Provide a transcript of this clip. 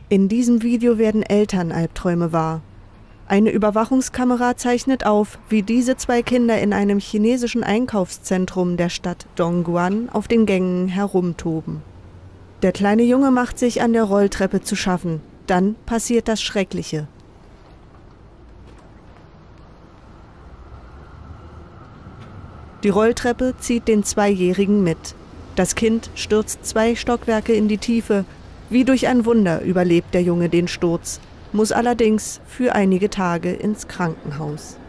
In diesem Video werden Elternalbträume wahr. Eine Überwachungskamera zeichnet auf, wie diese zwei Kinder in einem chinesischen Einkaufszentrum der Stadt Dongguan auf den Gängen herumtoben. Der kleine Junge macht sich an der Rolltreppe zu schaffen. Dann passiert das Schreckliche. Die Rolltreppe zieht den Zweijährigen mit. Das Kind stürzt 2 Stockwerke in die Tiefe. Wie durch ein Wunder überlebt der Junge den Sturz, muss allerdings für einige Tage ins Krankenhaus.